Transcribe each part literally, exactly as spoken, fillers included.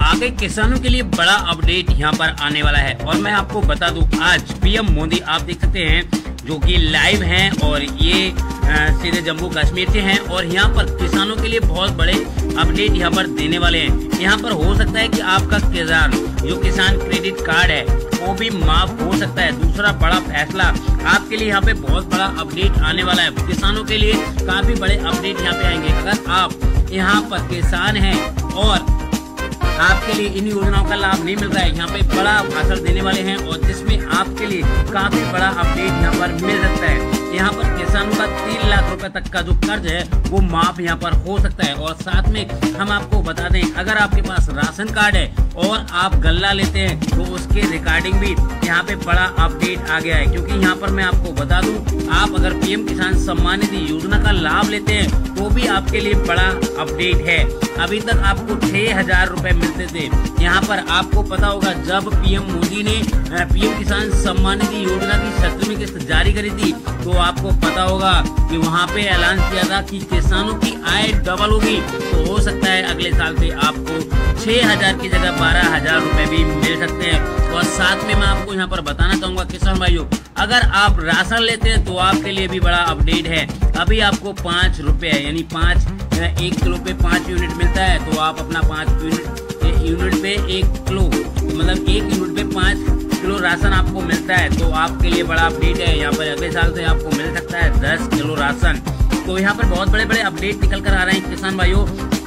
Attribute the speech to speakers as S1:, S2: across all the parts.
S1: आगे किसानों के लिए बड़ा अपडेट यहाँ पर आने वाला है और मैं आपको बता दूं आज पीएम मोदी आप देख सकते हैं जो कि लाइव हैं और ये सीधे जम्मू कश्मीर से हैं और यहाँ पर किसानों के लिए बहुत बड़े अपडेट यहाँ पर देने वाले हैं। यहाँ पर हो सकता है कि आपका किसान जो किसान क्रेडिट कार्ड है वो भी माफ हो सकता है। दूसरा बड़ा फैसला आपके लिए यहाँ पे बहुत बड़ा अपडेट आने वाला है। किसानों के लिए काफी बड़े अपडेट यहाँ पे आएंगे। अगर आप यहाँ पर किसान हैं और आपके लिए इन योजनाओं का लाभ नहीं मिल रहा है, यहाँ पे बड़ा भाषण देने वाले हैं और जिसमें आपके लिए काफी बड़ा अपडेट यहाँ पर मिल सकता है। यहाँ पर किसानों का तीन लाख रुपए तक का जो कर्ज है वो माफ यहाँ पर हो सकता है। और साथ में हम आपको बता दें, अगर आपके पास राशन कार्ड है और आप गल्ला लेते हैं तो उसके रिकॉर्डिंग भी यहाँ पे बड़ा अपडेट आ गया है। क्योंकि यहाँ पर मैं आपको बता दूं, आप अगर पीएम किसान सम्मान निधि योजना का लाभ लेते हैं तो भी आपके लिए बड़ा अपडेट है। अभी तक आपको छह हजार रुपए मिलते थे। यहाँ पर आपको पता होगा जब पीएम मोदी ने पीएम किसान सम्मान निधि योजना की सत्रहवीं किस्त जारी करी थी तो आपको पता होगा कि वहाँ पे ऐलान किया था कि किसानों की आय डबल होगी। तो हो सकता है अगले साल से आपको छह हजार की जगह बारह हजार रुपए भी मिल सकते हैं। और साथ में मैं आपको यहाँ पर बताना चाहूंगा किसान भाइयों, अगर आप राशन लेते हैं तो आपके लिए भी बड़ा अपडेट है। अभी आपको पाँच रुपए यानी पाँच एक किलो पे पाँच यूनिट मिलता है तो आप अपना पाँच यूनिट यूनिट पे एक किलो मतलब एक यूनिट पे पाँच किलो राशन आपको मिलता है तो आपके लिए बड़ा अपडेट है। यहाँ पर अगले साल से आपको मिल सकता है दस किलो राशन। तो यहाँ पर बहुत बड़े बड़े अपडेट निकल कर आ रहे हैं किसान भाइयों।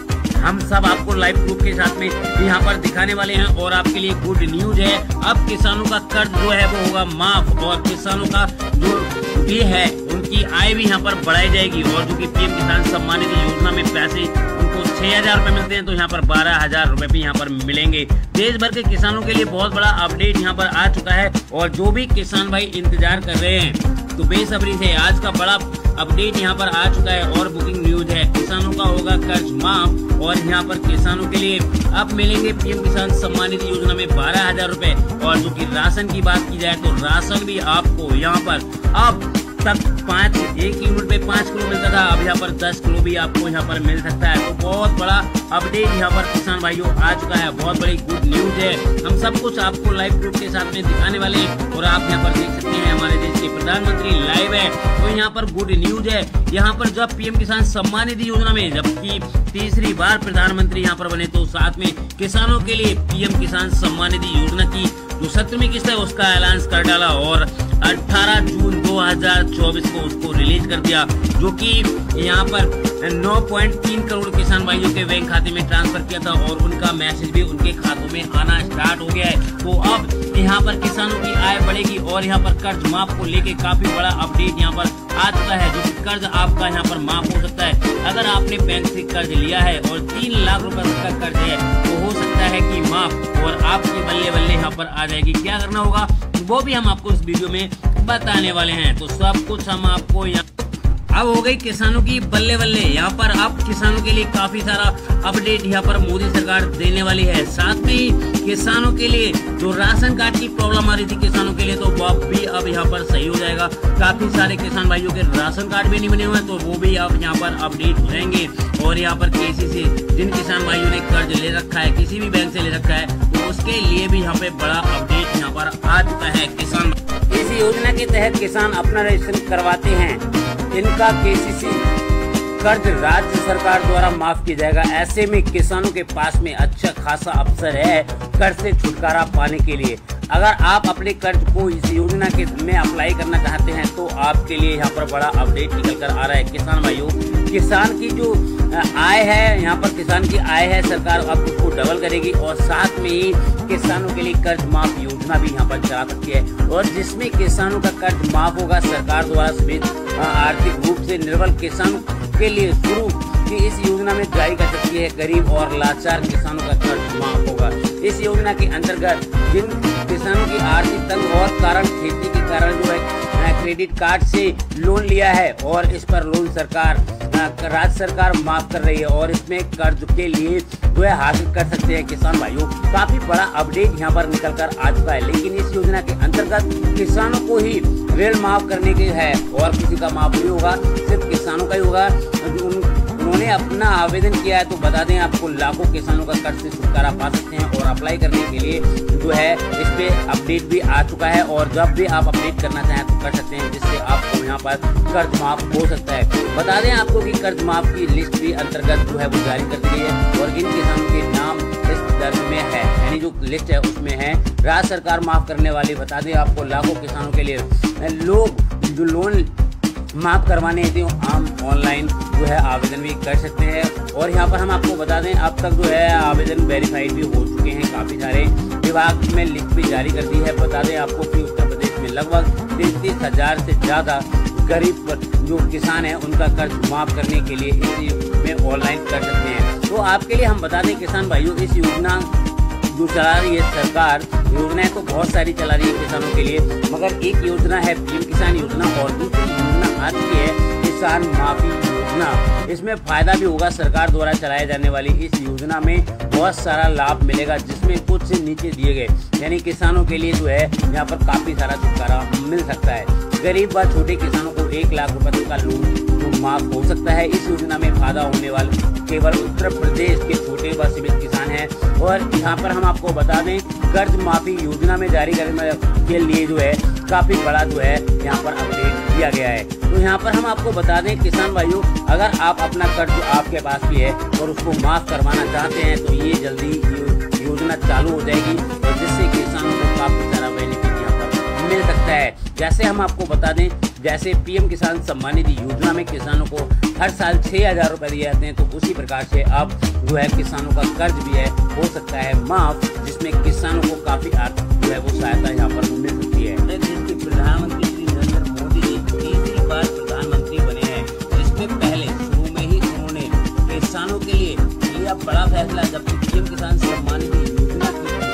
S1: हम सब आपको लाइव प्रूफ के साथ में यहाँ पर दिखाने वाले हैं और आपके लिए गुड न्यूज है। अब किसानों का कर्ज जो है वो होगा माफ और किसानों का जो भी है उनकी आय भी यहाँ पर बढ़ाई जाएगी। और जो कि पीएम किसान सम्मान निधि योजना में पैसे उनको छह हजार रुपए मिलते हैं तो यहाँ पर बारह हजार रुपए भी यहाँ पर मिलेंगे। देश भर के किसानों के लिए बहुत बड़ा अपडेट यहाँ पर आ चुका है और जो भी किसान भाई इंतजार कर रहे हैं तो बेसब्री से आज का बड़ा अपडेट यहाँ पर आ चुका है और बुकिंग न्यूज है। किसानों का होगा कर्ज माफ और यहाँ पर किसानों के लिए अब मिलेंगे पीएम किसान सम्मान निधि योजना में बारह हजार रुपए। और जो कि राशन की बात की जाए तो राशन भी आपको यहाँ पर अब तक पाँच एक यूनिट पे पाँच किलो मिलता था, अब यहाँ पर दस किलो भी आपको यहाँ पर मिल सकता है। तो बहुत बड़ा अपडेट यहाँ पर किसान भाइयों आ चुका है। बहुत बड़ी गुड न्यूज है। हम सब कुछ आपको लाइव प्रूफ के साथ में दिखाने वाले हैं और आप यहाँ पर देख सकते हैं हमारे देश के प्रधानमंत्री लाइव है। तो यहाँ पर गुड न्यूज है। यहाँ पर जब पीएम किसान सम्मान निधि योजना में जबकि तीसरी बार प्रधानमंत्री यहाँ पर बने तो साथ में किसानों के लिए पीएम किसान सम्मान निधि योजना की जो सत्रहवीं किस्त है उसका ऐलान कर डाला और अठारह जून दो हजार चौबीस को उसको रिलीज कर दिया, जो कि यहाँ पर नौ पॉइंट तीन करोड़ किसान भाइयों के बैंक खाते में ट्रांसफर किया था और उनका मैसेज भी उनके खातों में आना स्टार्ट हो गया है। तो अब यहाँ पर किसानों की आय बढ़ेगी और यहाँ पर कर्ज माफ को लेके काफी बड़ा अपडेट यहाँ पर आ चुका है, जो कि कर्ज आपका यहाँ पर माफ हो सकता है। अगर आपने बैंक से कर्ज लिया है और तीन लाख रुपए तक का कर्ज है तो हो सकता है कि माफ और आपकी बल्ले बल्ले यहाँ पर आ जाएगी। क्या करना होगा वो भी हम आपको इस वीडियो में बताने वाले हैं। तो सब कुछ हम आपको यहाँ अब हो गई किसानों की बल्ले बल्ले। यहाँ पर अब किसानों के लिए काफी सारा अपडेट यहाँ पर मोदी सरकार देने वाली है। साथ में ही किसानों के लिए जो राशन कार्ड की प्रॉब्लम आ रही थी किसानों के लिए तो वो भी अब यहाँ पर सही हो जाएगा। काफी सारे किसान भाइयों के राशन कार्ड भी नहीं बने हुए हैं तो वो भी अब यहाँ पर अपडेट हो जाएंगे। और यहाँ पर केसीसी जिन किसान भाइयों ने कर्ज ले रखा है किसी भी बैंक से ले रखा है तो उसके लिए भी यहाँ पे बड़ा अपडेट यहाँ पर आ चुका है। किसान इस योजना के तहत किसान अपना रजिस्ट्रेशन करवाते हैं, इनका केसीसी कर्ज राज्य सरकार द्वारा माफ किया जाएगा। ऐसे में किसानों के पास में अच्छा खासा अवसर है कर्ज से छुटकारा पाने के लिए। अगर आप अपने कर्ज को इस योजना के में अप्लाई करना चाहते हैं तो आपके लिए यहाँ पर बड़ा अपडेट निकल कर आ रहा है। किसान भाइयों, किसान की जो आय है यहाँ पर किसान की आय है सरकार अब उसको डबल करेगी और साथ में ही किसानों के लिए कर्ज माफ योजना भी यहाँ पर चला सकती है। और जिसमें किसानों का कर्ज माफ होगा सरकार द्वारा सभी आर्थिक रूप से निर्बल किसानों के लिए शुरू की इस योजना में जारी कर सकती है। गरीब और लाचार किसानों का कर्ज माफ होगा। इस योजना के अंतर्गत जिन किसानों की आर्थिक तंग और कारण खेती के कारण जो है क्रेडिट कार्ड से लोन लिया है और इस पर लोन सरकार राज्य सरकार माफ कर रही है और इसमें कर्ज के लिए जो है हासिल कर सकते हैं। किसान भाइयों, काफी बड़ा अपडेट यहाँ पर निकल कर आ चुका है। लेकिन इस योजना के अंतर्गत किसानों को ही ऋण माफ करने के है और किसी का माफ नहीं होगा, सिर्फ किसानों का ही होगा। उन्होंने अपना आवेदन किया है तो बता दें आपको लाखों किसानों का कर्ज से छुटकारा पा सकते हैं। और अप्लाई करने के लिए जो है इस पे अपडेट भी आ चुका है, और जब भी आप अपडेट करना चाहें तो कर सकते हैं, जिससे आपको यहाँ पर कर्ज माफ हो सकता है। बता दें आपको कि कर्ज माफ की लिस्ट भी अंतर्गत जो है वो जारी कर दी गई है, और इन किसानों के नाम इस दर्ज में है, यानी जो लिस्ट है उसमें है राज्य सरकार माफ करने वाली। बता दें आपको लाखों किसानों के लिए लोग जो लोन माफ करवाने हेतु हम ऑनलाइन जो है आवेदन भी कर सकते हैं। और यहाँ पर हम आपको बता दें अब तक जो है आवेदन वेरीफाइड भी हो चुके हैं, काफ़ी सारे विभाग में लिस्ट भी जारी कर दी है। बता दें आपको कि उत्तर प्रदेश में लगभग तैंतीस हजार से ज़्यादा गरीब जो किसान हैं उनका कर्ज माफ करने के लिए इस में ऑनलाइन कर सकते हैं। तो आपके लिए हम बता दें किसान भाइयों, इस योजना जो चला रही है सरकार, योजनाएं तो बहुत सारी चला रही है किसानों के लिए, मगर एक योजना है पीएम किसान योजना, और दूसरी योजना आ चुकी है किसान माफी योजना। इसमें फायदा भी होगा, सरकार द्वारा चलाए जाने वाली इस योजना में बहुत सारा लाभ मिलेगा, जिसमें कुछ से नीचे दिए गए, यानी किसानों के लिए जो है यहाँ पर काफी सारा छुटकारा मिल सकता है। गरीब व छोटे किसानों को एक लाख रुपए तक का लोन जो माफ हो सकता है। इस योजना में फायदा होने वाले केवल उत्तर प्रदेश के छोटे व सीमित किसान हैं। और यहाँ पर हम आपको बता दें कर्ज माफी योजना में जारी करने के लिए जो है काफी बड़ा जो है यहाँ पर अपडेट दिया गया है। तो यहाँ पर हम आपको बता दें किसान भाइयों, अगर आप अपना कर्ज जो आपके पास भी है और उसको माफ करवाना चाहते हैं तो ये जल्दी योजना चालू हो जाएगी, और जिससे किसानों को काफी सारा बेनिफिट यहाँ पर मिल सकता है। जैसे हम आपको बता दें, जैसे पीएम किसान सम्मान निधि योजना में किसानों को हर साल छह हजार रुपए दिए जाते हैं, तो उसी प्रकार से अब जो है किसानों का कर्ज भी है हो सकता है माफ, जिसमें किसानों को काफी आर्थिक जो है वो सहायता यहाँ पर मिल सकती है। देश के प्रधानमंत्री श्री नरेंद्र मोदी जी तीसरी बार प्रधानमंत्री बने हैं, जिसमें पहले शुरू में ही उन्होंने किसानों के लिए लिया बड़ा फैसला, जबकि पीएम किसान सम्मान निधि योजना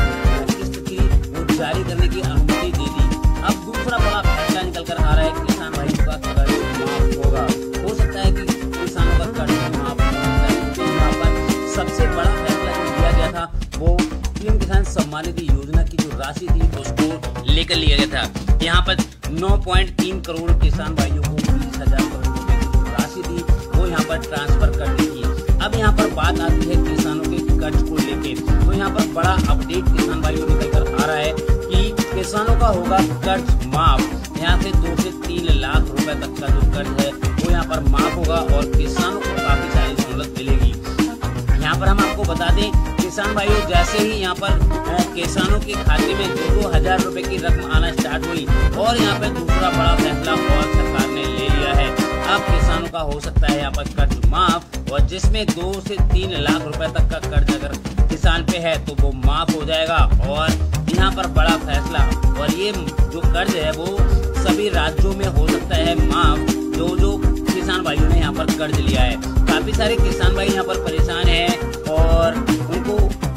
S1: की किस्त की वो जारी करने की अनुमति दे दी। अब दूसरा बड़ा फैसला निकल कर आ रहा है, किसान भाइयों का कर्ज माफ होगा। हो सकता है कि किसानों का कर्ज माफ हो सकता है, क्योंकि यहाँ पर सबसे बड़ा फैसला जो लिया गया था वो पीएम किसान सम्मान निधि योजना की जो राशि थी उसको लेकर लिया गया था। यहाँ पर नौ पॉइंट तीन करोड़ किसान भाइयों को बीस हजार करोड़ रुपए की जो राशि थी वो यहाँ पर ट्रांसफर कर दी थी। अब यहाँ पर बात आती है किसानों के कर्ज को लेके, तो यहाँ पर बड़ा अपडेट किसान भाइयों निकल कर आ रहा है कि किसानों का होगा कर्ज माफ। यहाँ से दो से तीन लाख रुपए तक का जो कर्ज है वो यहाँ पर माफ होगा, और किसानों को काफी सारी सहूलत मिलेगी। यहाँ पर हम आपको बता दें किसान भाइयों, जैसे ही यहाँ पर किसानों के खाते में दो दो हजार रुपए की रकम आना स्टार्ट हुई, और यहाँ पे दूसरा बड़ा फैसला और सरकार ने ले लिया है। अब किसानों का हो सकता है यहाँ पर कर्ज माफ, और जिसमें दो से तीन लाख रुपए तक का कर्ज अगर किसान पे है तो वो माफ हो जाएगा। और यहाँ पर बड़ा फैसला, और ये जो कर्ज है वो सभी राज्यों में हो सकता है माफ, जो जो किसान भाइयों ने यहाँ पर कर्ज लिया है। काफी सारे किसान भाई यहाँ पर परेशान हैं, और उनको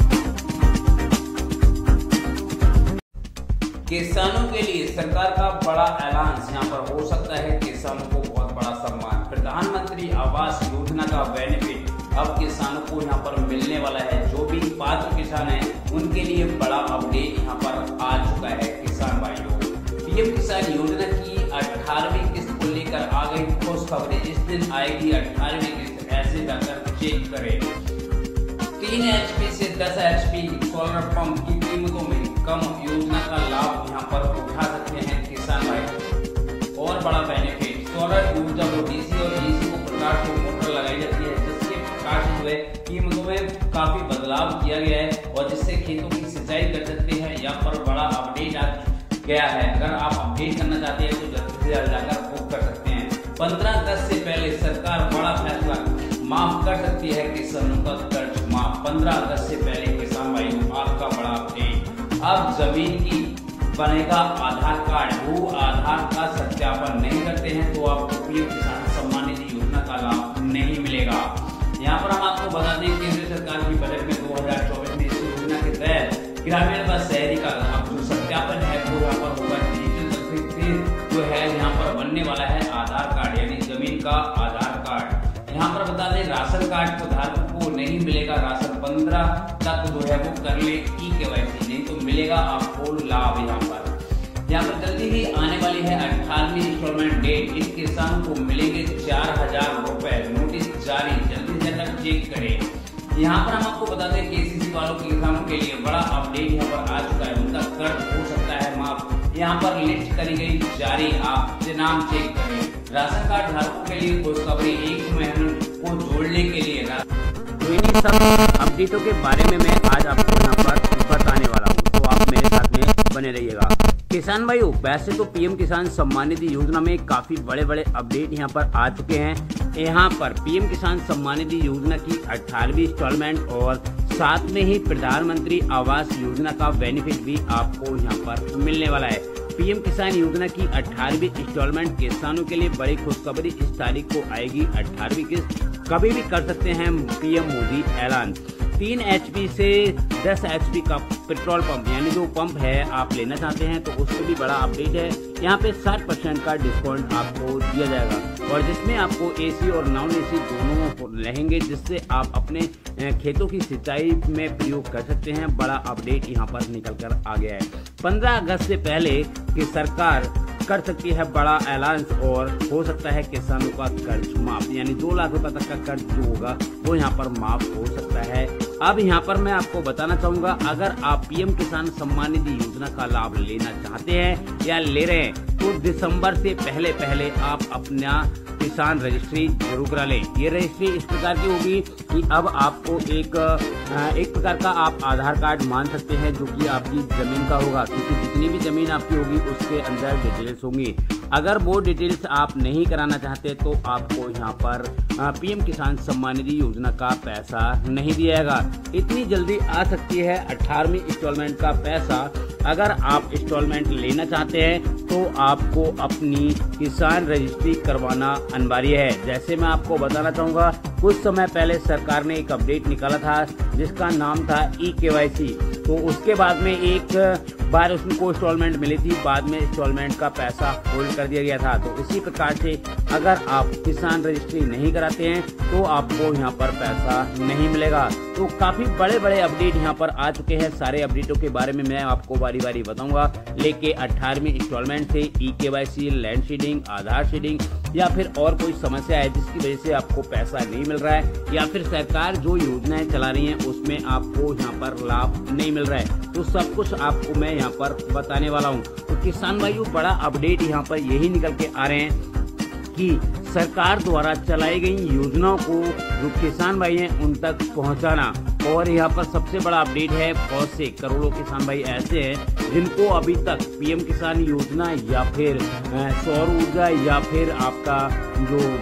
S1: किसानों के लिए सरकार का बड़ा ऐलान यहाँ पर हो सकता है, किसानों को बहुत बड़ा सम्मान। प्रधानमंत्री आवास योजना का बेनिफिट अब किसानों को यहाँ पर मिलने वाला है। जो भी पात्र किसान हैं उनके लिए बड़ा अपडेट यहाँ पर आ चुका है किसान भाइयों। पीएम किसान योजना की अठारहवीं किस्त को लेकर आ गई ठोस खबरें। इस दिन आएगी अठारहवीं किस्त, ऐसे जाकर चेक करें। तीन एचपी से दस एचपी सोलर पंप की कीमतों में कम योजना का लाभ यहाँ पर उठा सकते हैं किसान भाई। और बड़ा बेनिफिट, सोलर ऊर्जा को डीसी और एसी को प्रकार की मोटर लगाई जाती है, जिसके प्रकार से जो है कीमतों में काफी बदलाव किया गया है, और जिससे खेतों की सिंचाई कर सकते हैं। यहाँ पर बड़ा अपडेट आ गया है। अगर आप अपडेट करना चाहते हैं तो जल्दी से जल्द जाकर बुक कर सकते हैं। पंद्रह अगस्त से पहले सरकार बड़ा फैसला माफ कर सकती है किसानों का कर्ज माफ। पंद्रह अगस्त से पहले किसान भाइयों आपका बड़ा अपडेट। अब जमीन की बनेगा आधार कार्ड, वो आधार का सत्यापन नहीं करते हैं तो आपको पीएम किसान सम्मान निधि योजना का लाभ नहीं मिलेगा। यहाँ पर हम आपको बता दें केंद्र सरकार की बजट में दो हजार चौबीस में इस योजना के तहत ग्रामीण व शहरी का जो सत्यापन है वो यहाँ पर होगा डिजिटल तरीके जो है यहाँ पर बनने वाला है आधार कार्ड, यानी जमीन का आधार कार्ड। यहाँ पर बता दें राशन कार्ड को धारकों को नहीं मिलेगा राशन, पंद्रह तक जो है वो कर ले ई केवाईसी, नहीं तो मिलेगा आपको लाभ। यहाँ पर यहाँ पर जल्दी ही आने वाली है अठारहवीं इंस्टॉलमेंट डेट, इस किसान को मिलेंगे चार हजार रुपए। नोटिस जारी, जल्दी से चेक करें। यहाँ पर हम आपको बता दें केसीसी वालों के किसानों के लिए बड़ा यहाँ पर लिस्ट करी गई जारी, आप नाम चेक करें। राशन कार्ड धारकों के लिए खुशखबरी, एक महीने को जोड़ने के लिए। तो इन्हीं सब अपडेटों के बारे में मैं आज आपको यहाँ पर बताने वाला हूँ, तो आप मेरे साथ में बने रहिएगा। किसान भाइयों, वैसे तो पीएम किसान सम्मान निधि योजना में काफी बड़े बड़े अपडेट यहाँ पर आ चुके हैं। यहाँ पर पीएम किसान सम्मान निधि योजना की अठारहवीं इंस्टॉलमेंट और साथ में ही प्रधानमंत्री आवास योजना का बेनिफिट भी आपको यहाँ पर मिलने वाला है। पीएम किसान योजना की अठारहवीं इंस्टॉलमेंट किसानों के लिए बड़ी खुशखबरी, इस तारीख को आएगी अठारहवीं किस्त, कभी भी कर सकते हैं पीएम मोदी ऐलान। तीन एचपी से दस एचपी का पेट्रोल पंप यानी जो पंप है आप लेना चाहते हैं तो उससे भी बड़ा अपडेट है। यहाँ पे साठ परसेंट का डिस्काउंट आपको दिया जाएगा और जिसमें आपको एसी और नॉन एसी दोनों रहेंगे, जिससे आप अपने खेतों की सिंचाई में प्रयोग कर सकते हैं। बड़ा अपडेट यहाँ पर निकल कर आ गया है। पंद्रह अगस्त से पहले कि सरकार कर सकती है बड़ा ऐलान और हो सकता है किसानों का कर्ज माफ, यानी दो लाख रुपए तक का कर्ज जो होगा वो यहाँ पर माफ हो सकता है। अब यहाँ पर मैं आपको बताना चाहूंगा, अगर आप पीएम किसान सम्मान निधि योजना का लाभ लेना चाहते हैं या ले रहे हैं तो दिसंबर से पहले पहले आप अपना किसान रजिस्ट्री जरूर करा लें। ये रजिस्ट्री इस प्रकार की होगी कि अब आपको एक एक प्रकार का आप आधार कार्ड मान सकते हैं जो कि आपकी जमीन का होगा, क्योंकि जितनी भी जमीन आपकी होगी उसके अंदर डिटेल्स होंगी। अगर वो डिटेल्स आप नहीं कराना चाहते तो आपको यहाँ पर पीएम किसान सम्मान निधि योजना का पैसा नहीं दिया जाएगा। इतनी जल्दी आ सकती है अठारहवीं इंस्टॉलमेंट का पैसा। अगर आप इंस्टॉलमेंट लेना चाहते हैं तो आपको अपनी किसान रजिस्ट्री करवाना अनिवार्य है। जैसे मैं आपको बताना चाहूंगा, कुछ समय पहले सरकार ने एक अपडेट निकाला था जिसका नाम था ई केवाईसी, तो उसके बाद में एक बार उसको इंस्टॉलमेंट मिली थी, बाद में इंस्टॉलमेंट का पैसा होल्ड कर दिया गया था। तो इसी प्रकार से अगर आप किसान रजिस्ट्री नहीं कराते हैं तो आपको यहाँ पर पैसा नहीं मिलेगा। तो काफी बड़े बड़े अपडेट यहाँ पर आ चुके हैं। सारे अपडेटों के बारे में मैं आपको बारी बारी बताऊंगा, लेके अठारहवीं इंस्टॉलमेंट से e KYC, land seeding, Aadhaar seeding या फिर और कोई समस्या है जिसकी वजह से आपको पैसा नहीं मिल रहा है या फिर सरकार जो योजनाएं चला रही है उसमें आपको यहाँ पर लाभ नहीं मिल रहा है, तो सब कुछ आपको मैं यहाँ पर बताने वाला हूँ। तो किसान भाइयों, बड़ा अपडेट यहाँ पर यही निकल के आ रहे हैं कि सरकार द्वारा चलाई गई योजनाओं को जो किसान भाई हैं उन तक पहुंचाना। और यहाँ पर सबसे बड़ा अपडेट है, बहुत से करोड़ों किसान भाई ऐसे हैं जिनको अभी तक पीएम किसान योजना या फिर सौर ऊर्जा या फिर आपका जो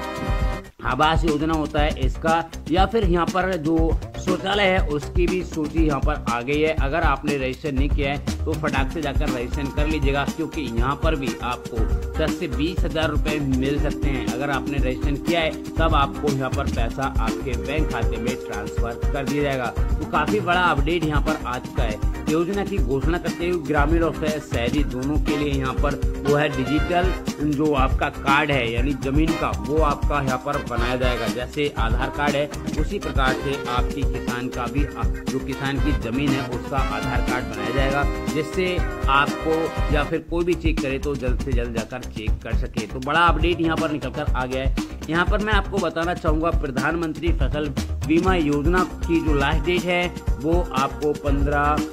S1: आवास योजना होता है इसका या फिर यहाँ पर जो शौचालय है उसकी भी सूची यहाँ पर आ गई है। अगर आपने रजिस्टर नहीं किया है तो फटाक से जाकर रजिस्टर कर लीजिएगा, क्योंकि यहाँ पर भी आपको दस से बीस हजार रुपए मिल सकते हैं। अगर आपने रजिस्टर किया है तब आपको यहाँ पर पैसा आपके बैंक खाते में ट्रांसफर कर दिया जाएगा। तो काफी बड़ा अपडेट यहाँ पर आ चुका है। योजना की घोषणा करते हुए ग्रामीण और शहरी दोनों के लिए यहाँ पर वो है डिजिटल जो आपका कार्ड है यानी जमीन का, वो आपका यहाँ पर बनाया जाएगा। जैसे आधार कार्ड है उसी प्रकार से आपकी किसान का भी जो किसान की जमीन है उसका आधार कार्ड बनाया जाएगा, जिससे आपको या फिर कोई भी चेक करे तो जल्द से जल्द जाकर चेक कर सके। तो बड़ा अपडेट यहाँ पर निकल कर आ गया है। यहाँ पर मैं आपको बताना चाहूंगा, प्रधानमंत्री फसल बीमा योजना की जो लास्ट डेट है वो आपको पंद्रह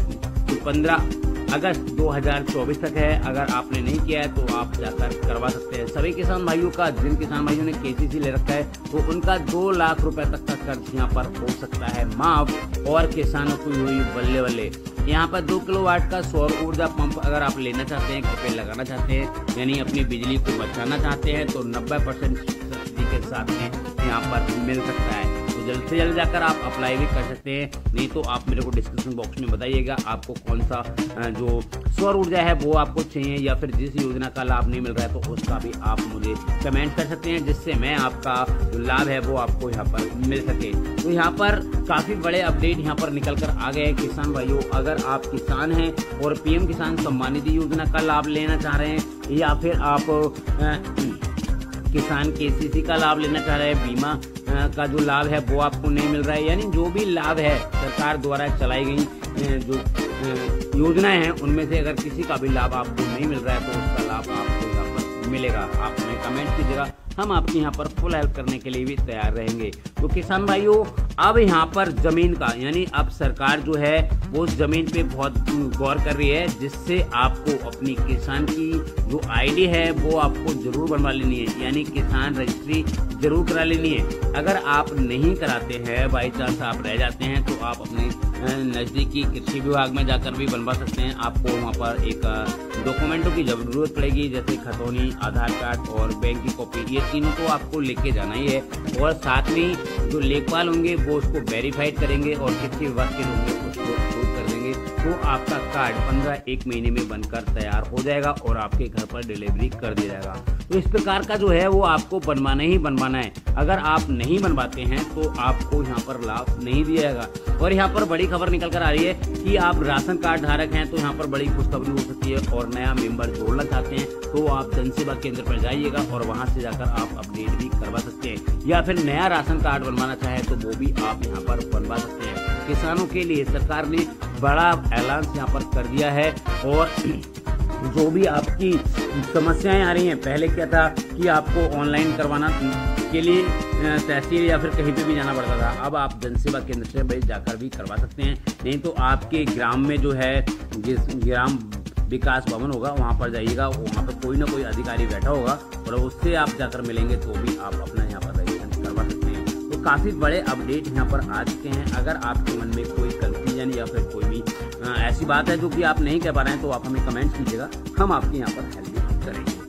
S1: पंद्रह अगस्त दो हज़ार चौबीस तक है। अगर आपने नहीं किया है तो आप जाकर करवा सकते हैं। सभी किसान भाइयों का, जिन किसान भाइयों ने केसीसी ले रखा है तो उनका दो लाख रुपए तक का कर्ज यहाँ पर हो सकता है माफ। और किसानों को हुई बल्ले बल्ले। यहाँ पर दो किलोवाट का सौर ऊर्जा पंप अगर आप लेना चाहते हैं, घर पे लगाना चाहते हैं, यानी अपनी बिजली को बचाना चाहते हैं तो नब्बे परसेंट सब्सिडी के साथ में यहाँ पर मिल सकता है। तो जल्द से जल्द जाकर आप अप्लाई भी कर सकते हैं, नहीं तो आप मेरे को डिस्क्रिप्शन बॉक्स में बताइएगा आपको कौन सा जो सौर ऊर्जा है वो आपको चाहिए या फिर जिस योजना का लाभ नहीं मिल रहा है तो उसका भी आप मुझे कमेंट कर सकते हैं, जिससे मैं आपका जो लाभ है वो आपको यहाँ पर मिल सके। तो यहाँ पर काफी बड़े अपडेट यहाँ पर निकल कर आ गए किसान भाइयों। अगर आप किसान हैं और पीएम किसान सम्मान निधि योजना का लाभ लेना चाह रहे हैं या फिर आप किसान केसीसी का लाभ लेना चाह रहे हैं, बीमा का जो लाभ है वो आपको नहीं मिल रहा है, यानी जो भी लाभ है सरकार द्वारा चलाई गई जो योजनाएं हैं उनमें से अगर किसी का भी लाभ आपको नहीं मिल रहा है तो उसका लाभ आपको यहाँ पर मिलेगा। आप हमें कमेंट कीजिएगा, हम आपकी यहाँ पर फुल हेल्प करने के लिए भी तैयार रहेंगे। तो किसान भाइयों, अब यहाँ पर जमीन का, यानी अब सरकार जो है वो जमीन पे बहुत गौर कर रही है, जिससे आपको अपनी किसान की जो आईडी है वो आपको जरूर बनवा लेनी है, यानी किसान रजिस्ट्री जरूर करा लेनी है। अगर आप नहीं कराते हैं, बाई चांस आप रह जाते हैं, तो आप अपने नज़दीकी कृषि विभाग में जाकर भी बनवा सकते हैं। आपको वहाँ पर एक डॉक्यूमेंटों की जरूरत पड़ेगी, जैसे खतौनी, आधार कार्ड और बैंक की कॉपी, ये तीनों को आपको लेके जाना ही है। और साथ में जो लेखपाल होंगे वो उसको वेरीफाइड करेंगे और कृषि विभाग के होंगे उसको अप्रूव कर देंगे, तो आपका कार्ड पंद्रह एक महीने में बनकर तैयार हो जाएगा और आपके घर पर डिलीवरी कर दिया जाएगा। तो इस प्रकार का जो है वो आपको बनवाना ही बनवाना है। अगर आप नहीं बनवाते हैं तो आपको यहाँ पर लाभ नहीं दिया जाएगा। और यहाँ पर बड़ी खबर निकल कर आ रही है कि आप राशन कार्ड धारक हैं तो यहाँ पर बड़ी खुशखबरी हो सकती है, और नया मेंबर जोड़ना चाहते हैं तो आप जनसेवा केंद्र पर जाइएगा और वहां से जाकर आप अपडेट भी करवा सकते हैं, या फिर नया राशन कार्ड बनवाना चाहे तो वो भी आप यहाँ पर बनवा सकते हैं। किसानों के लिए सरकार ने बड़ा ऐलान यहाँ पर कर दिया है। और जो भी आपकी समस्याएं आ रही हैं, पहले क्या था कि आपको ऑनलाइन करवाना के लिए तहसील या फिर कहीं पे भी जाना पड़ता था, अब आप जनसेवा केंद्र से भाई जाकर भी करवा सकते हैं। नहीं तो आपके ग्राम में जो है, जिस ग्राम विकास भवन होगा वहाँ पर जाइएगा, वहाँ पर कोई ना कोई अधिकारी बैठा होगा और उससे आप जाकर मिलेंगे तो भी आप अपना यहाँ पर रजिस्ट्रेशन करवा सकते हैं। तो काफ़ी बड़े अपडेट यहाँ पर आ चुके हैं। अगर आपके मन में कोई कंफ्यूजन या फिर कोई भी ऐसी बात है जो कि आप नहीं कह पा रहे हैं तो आप हमें कमेंट्स कीजिएगा, हम आपके यहाँ पर हेल्प करेंगे।